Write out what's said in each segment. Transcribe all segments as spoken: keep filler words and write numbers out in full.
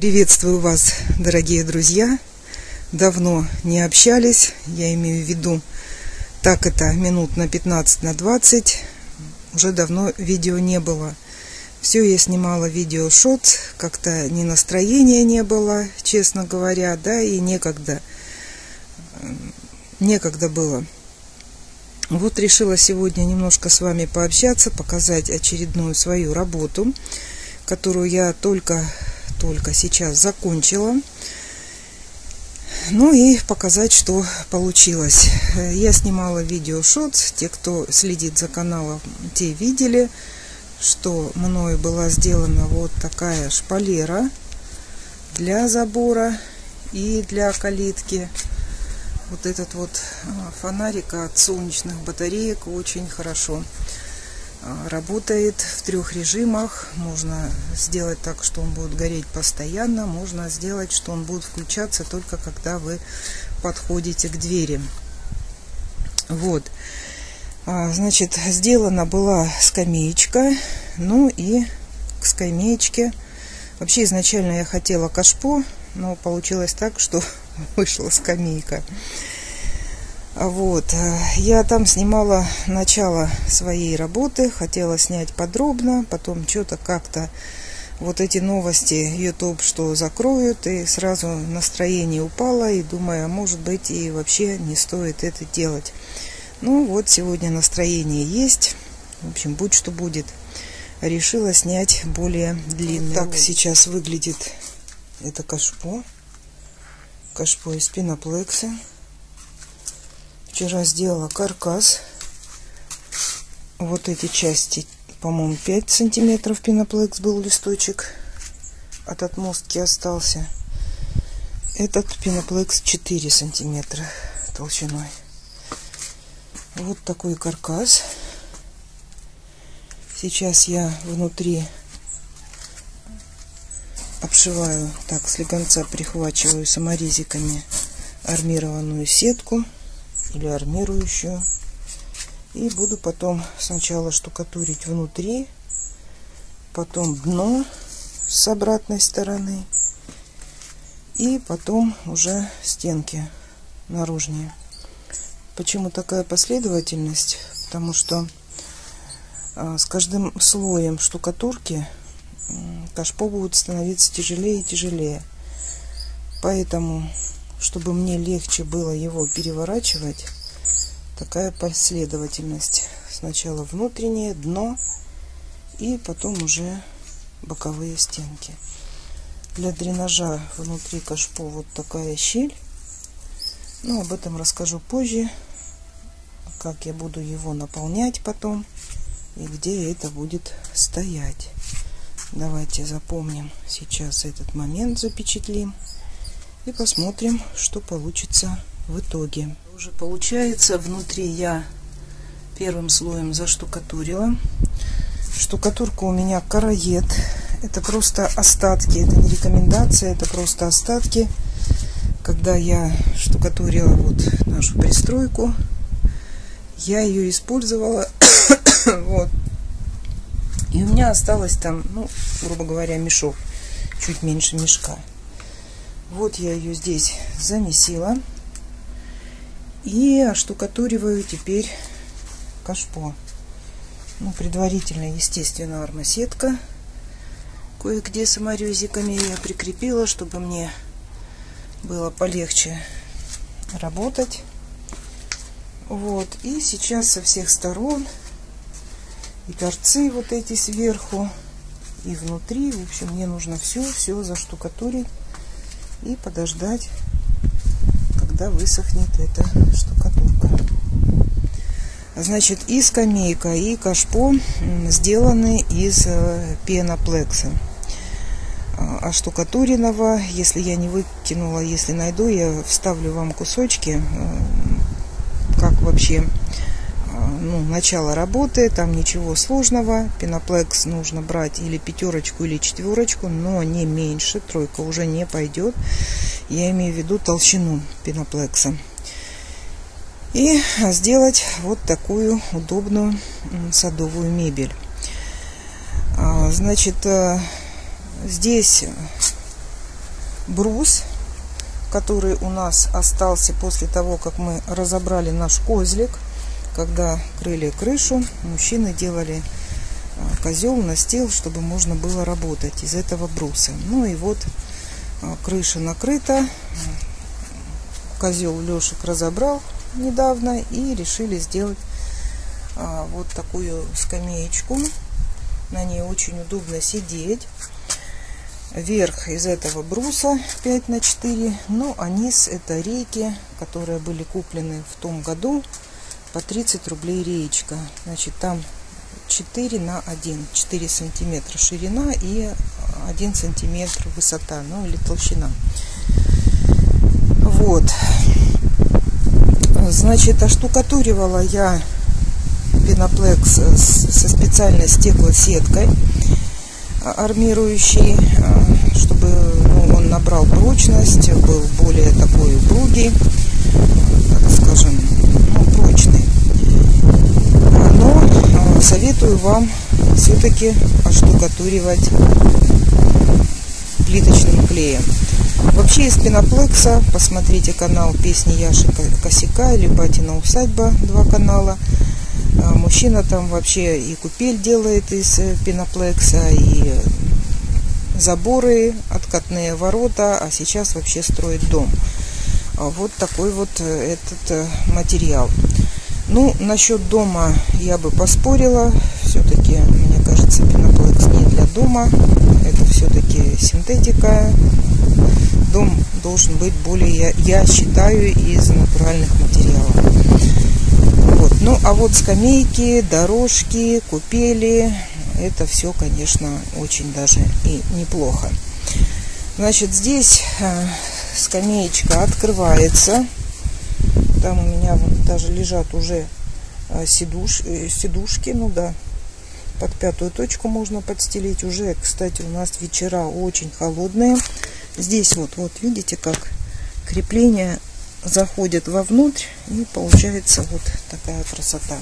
Приветствую вас, дорогие друзья. Давно не общались, я имею в виду, так это минут на пятнадцать, на двадцать. Уже давно видео не было. Все я снимала видео-шот, как-то ни настроения не было, честно говоря, да, и некогда. Некогда было. Вот решила сегодня немножко с вами пообщаться, показать очередную свою работу, которую я только, только сейчас закончила. Ну и показать, что получилось. Я снимала видео-шот. Те, кто следит за каналом, те видели, что мною была сделана вот такая шпалера для забора и для калитки. Вот этот вот фонарик от солнечных батареек очень хорошо работает в трех режимах. Можно сделать так, что он будет гореть постоянно. Можно сделать, что он будет включаться только когда вы подходите к двери. Вот. Значит, сделана была скамеечка. Ну и к скамеечке. Вообще изначально я хотела кашпо, но получилось так, что вышла скамейка. Вот, я там снимала начало своей работы, хотела снять подробно, потом что-то как-то вот эти новости YouTube, что закроют, и сразу настроение упало, и думаю, а может быть и вообще не стоит это делать. Ну вот, сегодня настроение есть, в общем, будь что будет. Решила снять более длинный. Вот так сейчас выглядит это кашпо, кашпо из пеноплекса. Вчера сделала каркас. Вот эти части, по-моему, пять сантиметров пеноплекс был листочек. От отмостки остался. Этот пеноплекс четыре сантиметра толщиной. Вот такой каркас. Сейчас я внутри обшиваю, так, с легонца прихвачиваю саморезиками армированную сетку или армирующую, и буду потом сначала штукатурить внутри, потом дно с обратной стороны, и потом уже стенки наружнее. Почему такая последовательность? Потому что а, с каждым слоем штукатурки кашпо будет становиться тяжелее и тяжелее, поэтому, чтобы мне легче было его переворачивать, такая последовательность. Сначала внутреннее дно, и потом уже боковые стенки. Для дренажа внутри кашпо вот такая щель. Но об этом расскажу позже, как я буду его наполнять потом и где это будет стоять. Давайте запомним сейчас этот момент, запечатлим. И посмотрим, что получится в итоге. Уже получается, внутри я первым слоем заштукатурила. Штукатурка у меня караед. Это просто остатки, это не рекомендация, это просто остатки. Когда я штукатурила вот нашу пристройку, я ее использовала. Вот. И у меня осталось там, ну, грубо говоря, мешок. Чуть меньше мешка. Вот я ее здесь замесила и оштукатуриваю теперь кашпо. Ну, предварительно, естественно, армосетка. Кое-где саморезиками я прикрепила, чтобы мне было полегче работать. Вот. И сейчас со всех сторон, и торцы вот эти сверху, и внутри, в общем, мне нужно все-все заштукатурить и подождать, когда высохнет эта штукатурка. Значит, и скамейка, и кашпо сделаны из пеноплекса. А штукатуренного, если я не выкинула, если найду, я вставлю вам кусочки, как вообще, ну, начало работы. Там ничего сложного. Пеноплекс нужно брать или пятерочку, или четверочку, но не меньше. Тройка уже не пойдет. Я имею в виду толщину пеноплекса. И сделать вот такую удобную садовую мебель. Значит, здесь брус, который у нас остался после того, как мы разобрали наш козлик. Когда крыли крышу, мужчины делали козел, настил, чтобы можно было работать из этого бруса. Ну и вот крыша накрыта. Козел Лешек разобрал недавно и решили сделать вот такую скамеечку. На ней очень удобно сидеть. Верх из этого бруса пять на четыре, ну а низ это рейки, которые были куплены в том году по тридцать рублей реечка. Значит, там четыре на один, четыре сантиметра ширина и один сантиметр высота, ну или толщина. Вот. Значит, оштукатуривала я пеноплекс со специальной стеклосеткой армирующий, чтобы ну, он набрал прочность, был более такой упругий, так скажем, ну, прочный. Но советую вам все-таки оштукатуривать плиточным клеем. Вообще из пеноплекса посмотрите канал «Песни Яши Косяка» или «Батина усадьба», два канала. Мужчина там вообще и купель делает из пеноплекса, и заборы, откатные ворота, а сейчас вообще строит дом. Вот такой вот этот материал. Ну, насчет дома я бы поспорила. Все-таки, мне кажется, пеноплекс не для дома. Это все-таки синтетика. Дом должен быть более, я, я считаю, из натуральных материалов. Вот. Ну, а вот скамейки, дорожки, купели, это все, конечно, очень даже и неплохо. Значит, здесь э, скамеечка открывается. Там у меня даже лежат уже э, сидуш, э, сидушки, ну да, под пятую точку можно подстелить. Уже, кстати, у нас вечера очень холодные. Здесь вот, вот видите, как крепление заходит вовнутрь, и получается вот такая красота.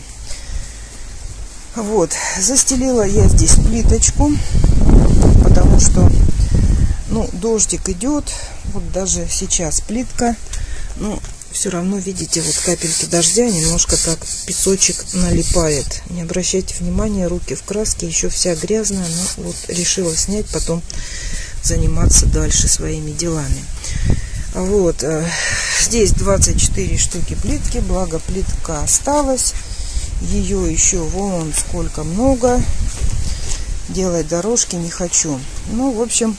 Вот, застелила я здесь плиточку, потому что, ну, дождик идет, вот даже сейчас плитка, ну, все равно, видите, вот капельки дождя, немножко так песочек налипает. Не обращайте внимания, руки в краске, еще вся грязная, но вот решила снять, потом заниматься дальше своими делами. Вот, здесь двадцать четыре штуки плитки, благо плитка осталась. Ее еще вон сколько много. Делать дорожки не хочу. Ну, в общем,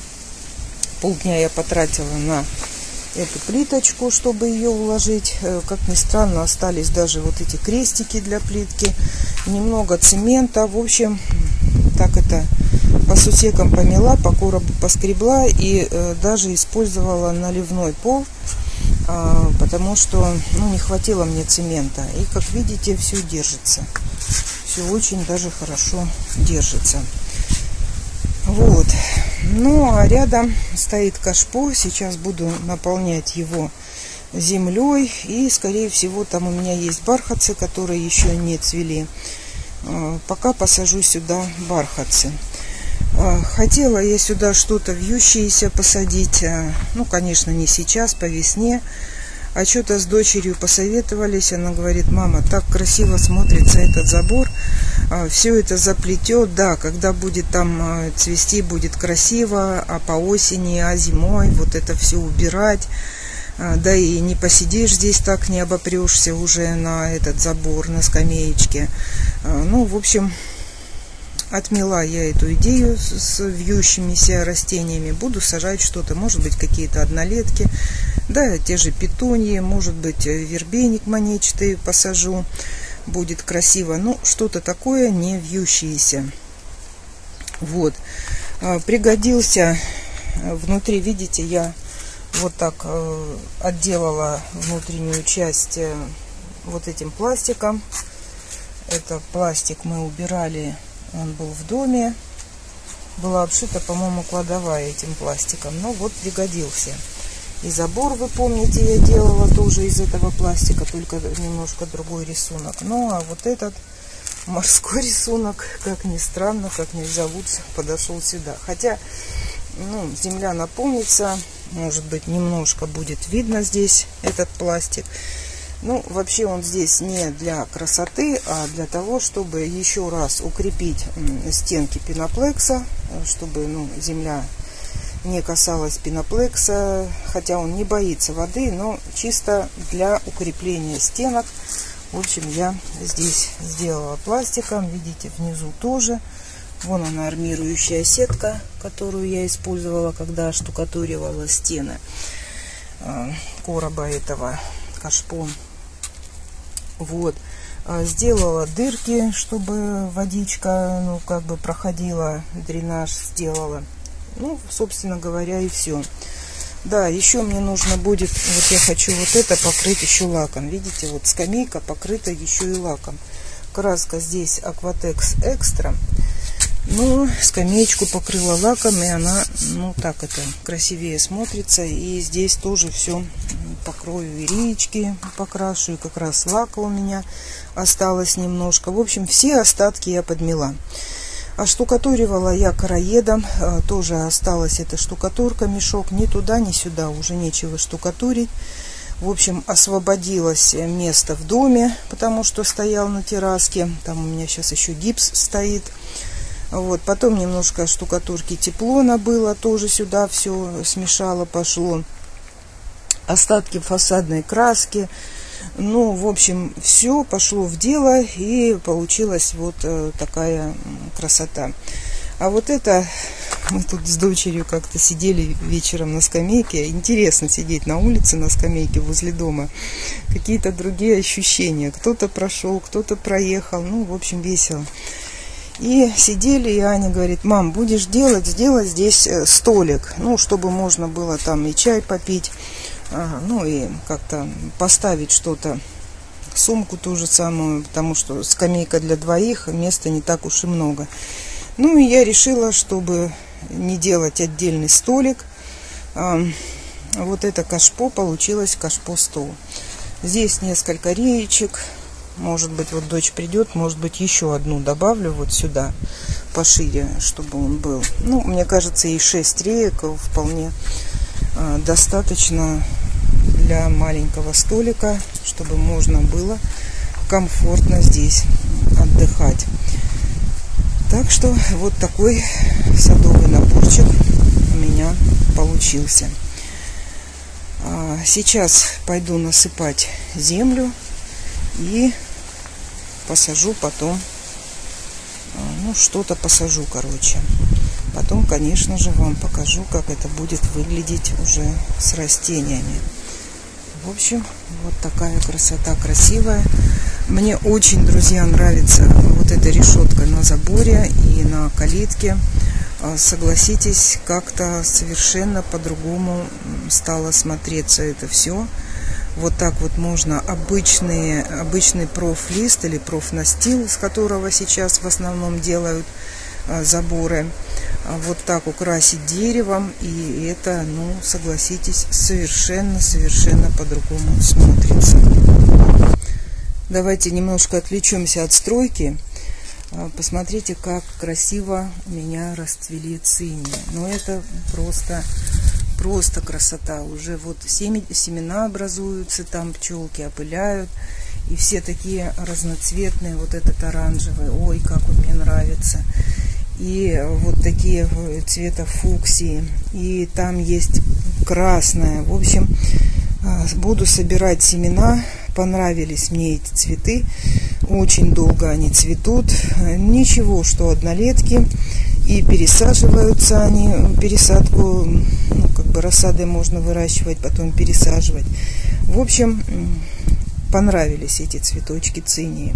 полдня я потратила на эту плиточку, чтобы ее уложить. Как ни странно, остались даже вот эти крестики для плитки. Немного цемента. В общем, так это по сусекам помела, по коробу поскребла и э, даже использовала наливной пол, э, потому что ну, не хватило мне цемента. И как видите, все держится. Все очень даже хорошо держится. Вот. Ну а рядом стоит кашпо. Сейчас буду наполнять его землей. И скорее всего там у меня есть бархатцы, которые еще не цвели. Э, пока посажу сюда бархатцы. Хотела я сюда что-то вьющееся посадить. Ну, конечно, не сейчас, по весне. А что-то с дочерью посоветовались. Она говорит: мама, так красиво смотрится этот забор. Все это заплетет. Да, когда будет там цвести, будет красиво. А по осени, а зимой вот это все убирать. Да и не посидишь здесь так, не обопрешься уже на этот забор, на скамеечке. Ну, в общем... Отмела я эту идею с вьющимися растениями. Буду сажать что-то, может быть, какие-то однолетки, да, те же петуньи, может быть, вербейник монечный посажу. Будет красиво. Ну, что-то такое не вьющееся. Вот. Пригодился внутри, видите, я вот так отделала внутреннюю часть вот этим пластиком. Это пластик мы убирали. Он был в доме. Была обшита, по-моему, кладовая этим пластиком. Но вот пригодился. И забор, вы помните, я делала тоже из этого пластика, только немножко другой рисунок. Ну, а вот этот морской рисунок, как ни странно, как нельзя лучше подошел сюда. Хотя ну, земля наполнится, может быть, немножко будет видно здесь этот пластик. Ну, вообще он здесь не для красоты, а для того, чтобы еще раз укрепить стенки пеноплекса, чтобы, ну, земля не касалась пеноплекса, хотя он не боится воды, но чисто для укрепления стенок. В общем, я здесь сделала пластиком, видите, внизу тоже. Вон она, армирующая сетка, которую я использовала, когда штукатуривала стены короба этого кашпо. Вот. Сделала дырки, чтобы водичка, ну, как бы проходила, дренаж сделала. Ну, собственно говоря, и все. Да, еще мне нужно будет, вот я хочу вот это покрыть еще лаком. Видите, вот скамейка покрыта еще и лаком. Краска здесь Aquatex Extra. Ну, скамеечку покрыла лаком, и она, ну, так это красивее смотрится. И здесь тоже все покрою, и речки покрашу, и как раз лака у меня осталось немножко. В общем, все остатки я подмела. А штукатуривала я короедом, тоже осталась эта штукатурка, мешок, ни туда, ни сюда, уже нечего штукатурить. В общем, освободилось место в доме, потому что стоял на терраске, там у меня сейчас еще гипс стоит. Вот, потом немножко штукатурки тепло набыло, тоже сюда все смешало, пошло. Остатки фасадной краски. Ну, в общем, все пошло в дело, и получилась вот э, такая красота. А вот это, мы тут с дочерью как-то сидели вечером на скамейке. Интересно сидеть на улице на скамейке возле дома. Какие-то другие ощущения. Кто-то прошел, кто-то проехал. Ну, в общем, весело. И сидели, и Аня говорит: мам, будешь делать, сделай здесь столик, ну, чтобы можно было там и чай попить, ага, ну, и как-то поставить что-то, сумку ту же самую, потому что скамейка для двоих, места не так уж и много. Ну, и я решила, чтобы не делать отдельный столик, вот это кашпо получилось, кашпо-стол. Здесь несколько реечек. Может быть, вот дочь придет, может быть, еще одну добавлю вот сюда, пошире, чтобы он был. Ну, мне кажется, и шесть реек вполне э, достаточно для маленького столика, чтобы можно было комфортно здесь отдыхать. Так что вот такой садовый наборчик у меня получился. А сейчас пойду насыпать землю и посажу потом, ну, что-то посажу, короче. Потом, конечно же, вам покажу, как это будет выглядеть уже с растениями. В общем, вот такая красота красивая. Мне очень, друзья, нравится вот эта решетка на заборе и на калитке. Согласитесь, как-то совершенно по-другому стало смотреться это все. Вот так вот можно обычные, обычный профлист или профнастил, с которого сейчас в основном делают а, заборы, а, вот так украсить деревом. И это, ну, согласитесь, совершенно-совершенно по-другому смотрится. Давайте немножко отвлечемся от стройки. А, посмотрите, как красиво у меня расцвели цинии. Ну, это просто... Просто красота. Уже вот семена образуются, там пчелки опыляют. И все такие разноцветные. Вот этот оранжевый. Ой, как он мне нравится. И вот такие цвета фуксии. И там есть красное. В общем, буду собирать семена. Понравились мне эти цветы. Очень долго они цветут. Ничего, что однолетки. И пересаживаются они, пересадку, ну, как бы рассадой можно выращивать, потом пересаживать. В общем, понравились эти цветочки цинии.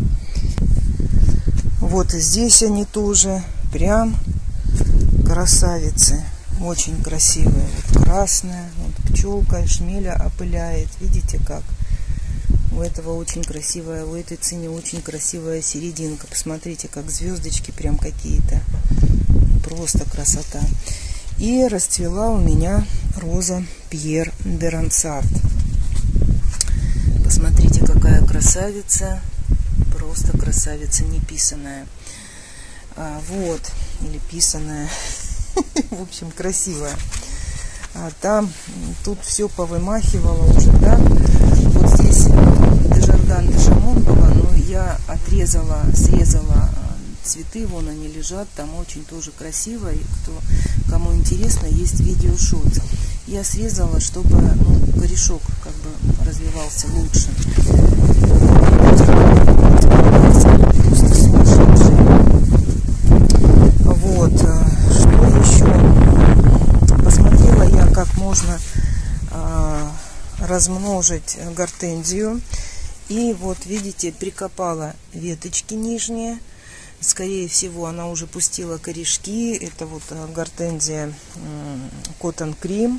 Вот и здесь они тоже прям красавицы. Очень красивые. Вот красная, вот пчелка шмеля опыляет. Видите как? У этого очень красивая, у этой цинии очень красивая серединка. Посмотрите, как звездочки прям какие-то. Просто красота. И расцвела у меня роза Пьер де Рансард. Посмотрите, какая красавица. Просто красавица неписаная. А, вот. Или писаная. В общем, красивая. А там, тут все повымахивало уже, да. Вот здесь Дежардан де Шамон была, но я отрезала, срезала цветы, вон они лежат, там очень тоже красиво. И кто, кому интересно, есть видеошот. Я срезала, чтобы, ну, корешок как бы развивался лучше. Вот, что еще? Посмотрела я, как можно а, размножить гортензию. И вот, видите, прикопала веточки нижние. Скорее всего, она уже пустила корешки. Это вот гортензия Cotton Cream.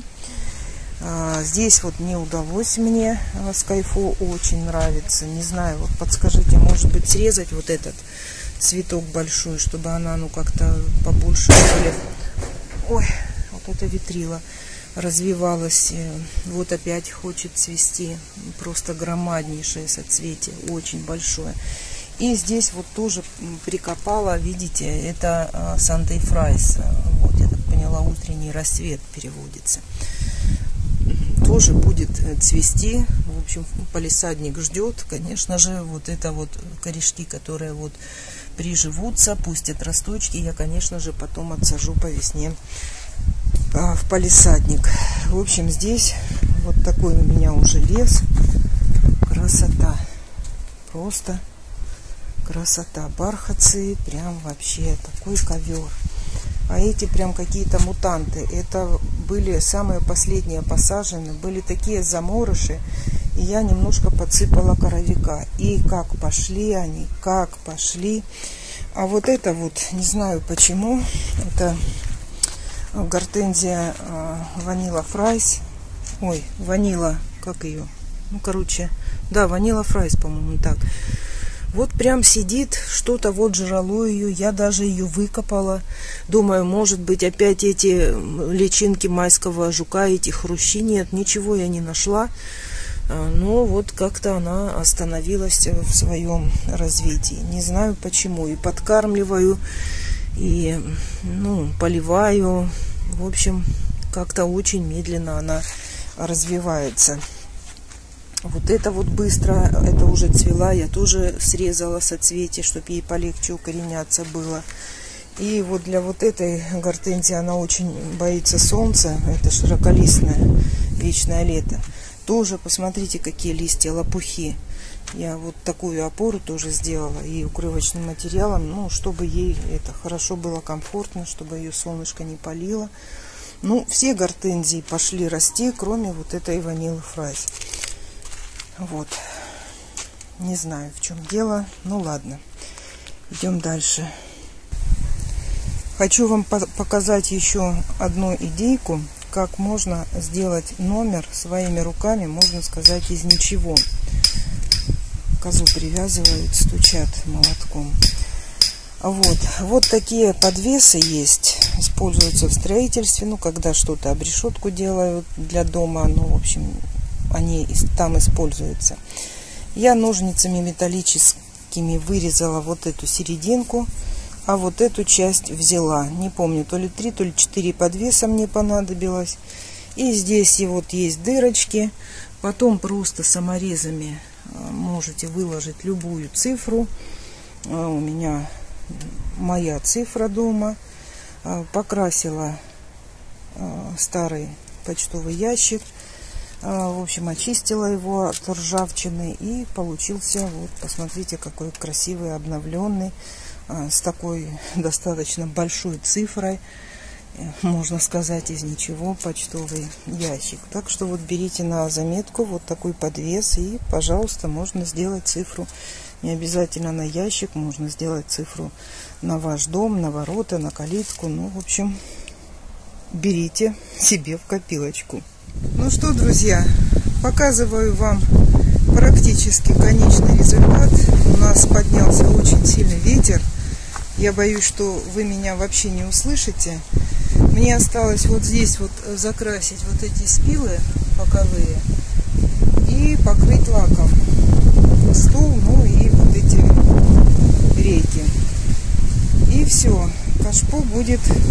Здесь вот не удалось мне Скайфо, очень нравится. Не знаю, вот подскажите, может быть, срезать вот этот цветок большой, чтобы она, ну, как-то побольше, что ли. Ой, вот это витрила развивалась. Вот опять хочет цвести. Просто громаднейшее соцветие, очень большое. И здесь вот тоже прикопала, видите, это Sunday Fries. Вот, я так поняла, утренний рассвет переводится. Тоже будет цвести. В общем, палисадник ждет. Конечно же, вот это вот корешки, которые вот приживутся, пустят росточки, я, конечно же, потом отсажу по весне в палисадник. В общем, здесь вот такой у меня уже лес. Красота. Просто красота. Бархатцы, прям вообще такой ковер. А эти прям какие-то мутанты. Это были самые последние посажены. Были такие заморыши. И я немножко подсыпала коровика. И как пошли они, как пошли. А вот это вот, не знаю почему. Это гортензия Vanilla Fries. Ой, ванила, как ее? Ну, короче, да, Vanilla Fries, по-моему, так. Вот прям сидит, что-то вот жрало ее, я даже ее выкопала. Думаю, может быть, опять эти личинки майского жука, эти хрущи. Нет, ничего я не нашла. Но вот как-то она остановилась в своем развитии. Не знаю почему. И подкармливаю, и, ну, поливаю. В общем, как-то очень медленно она развивается. Вот это вот быстро, это уже цвела, я тоже срезала соцветие, чтобы ей полегче укореняться было. И вот для вот этой гортензии, она очень боится солнца, это широколистное вечное лето. Тоже посмотрите, какие листья, лопухи. Я вот такую опору тоже сделала и укрывочным материалом, ну, чтобы ей это хорошо было, комфортно, чтобы ее солнышко не палило. Ну, все гортензии пошли расти, кроме вот этой Vanilla Fries. Вот. Не знаю, в чем дело. Ну, ладно. Идем дальше. Хочу вам показать еще одну идейку, как можно сделать номер своими руками, можно сказать, из ничего. Козу привязывают, стучат молотком. Вот. Вот такие подвесы есть. Используются в строительстве. Ну, когда что-то обрешетку делают для дома. Ну, в общем, они там используются. Я ножницами металлическими вырезала вот эту серединку, а вот эту часть взяла. Не помню, то ли три, то ли четыре подвеса мне понадобилось. И здесь и вот есть дырочки. Потом просто саморезами можете выложить любую цифру. У меня моя цифра дома. Покрасила старый почтовый ящик. В общем, очистила его от ржавчины, и получился, вот, посмотрите, какой красивый, обновленный, с такой достаточно большой цифрой, можно сказать, из ничего, почтовый ящик. Так что вот берите на заметку вот такой подвес, и, пожалуйста, можно сделать цифру. Не обязательно на ящик, можно сделать цифру на ваш дом, на ворота, на калитку. Ну, в общем, берите себе в копилочку. Ну что, друзья, показываю вам практически конечный результат. У нас поднялся очень сильный ветер. Я боюсь, что вы меня вообще не услышите. Мне осталось вот здесь вот закрасить вот эти спилы боковые и покрыть лаком стул, ну и вот эти рейки. И все, кашпо будет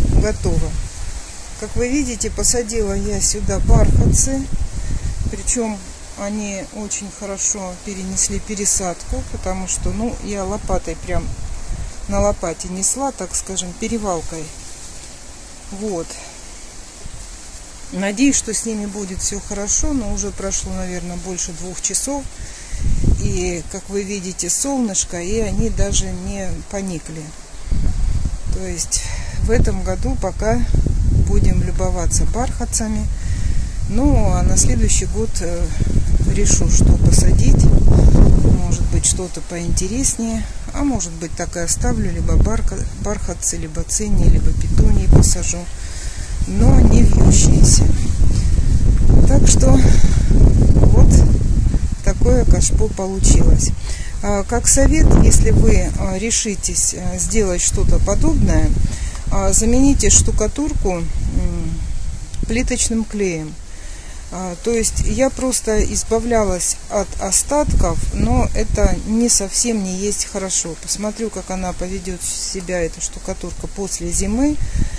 готово. Как вы видите, посадила я сюда бархатцы. Причем они очень хорошо перенесли пересадку, потому что, ну, я лопатой прям на лопате несла, так скажем, перевалкой. Вот. Надеюсь, что с ними будет все хорошо, но уже прошло, наверное, больше двух часов. И, как вы видите, солнышко, и они даже не поникли. То есть в этом году пока будем любоваться бархатцами. Ну, а на следующий год э, решу, что посадить. Может быть, что-то поинтереснее. А может быть, так и оставлю. Либо бархатцы, либо цинии, либо петунии посажу. Но не вьющиеся. Так что вот такое кашпо получилось. Как совет, если вы решитесь сделать что-то подобное, замените штукатурку плиточным клеем. То есть я просто избавлялась от остатков, но это не совсем не есть хорошо. Посмотрю, как она поведет себя, эта штукатурка, после зимы.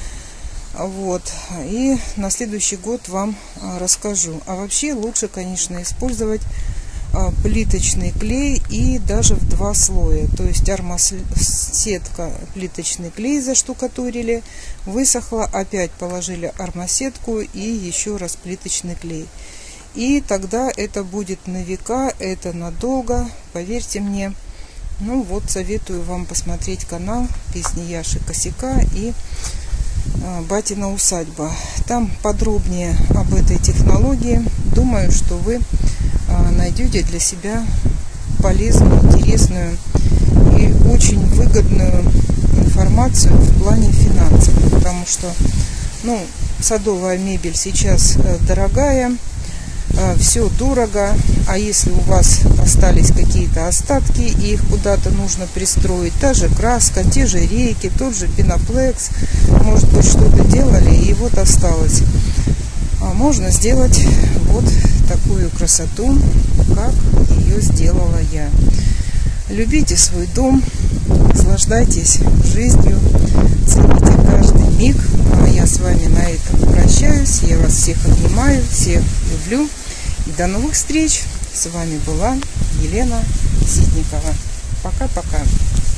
Вот. И на следующий год вам расскажу. А вообще лучше, конечно, использовать плиточный клей и даже в два слоя. То есть армосетка, плиточный клей заштукатурили, высохла, опять положили армосетку и еще раз плиточный клей. И тогда это будет на века, это надолго, поверьте мне. Ну вот, советую вам посмотреть канал «Песни Яши Косяка» и «Батина усадьба». Там подробнее об этой технологии. Думаю, что вы найдете для себя полезную, интересную и очень выгодную информацию в плане финансов. Потому что, ну, садовая мебель сейчас дорогая, все дорого. А если у вас остались какие-то остатки и их куда-то нужно пристроить, та же краска, те же рейки, тот же пеноплекс, может быть, что-то делали и вот осталось. А можно сделать вот такую красоту, как ее сделала я. Любите свой дом, наслаждайтесь жизнью, цените каждый миг. А я с вами на этом прощаюсь. Я вас всех обнимаю, всех люблю. И до новых встреч. С вами была Елена Ситникова. Пока-пока.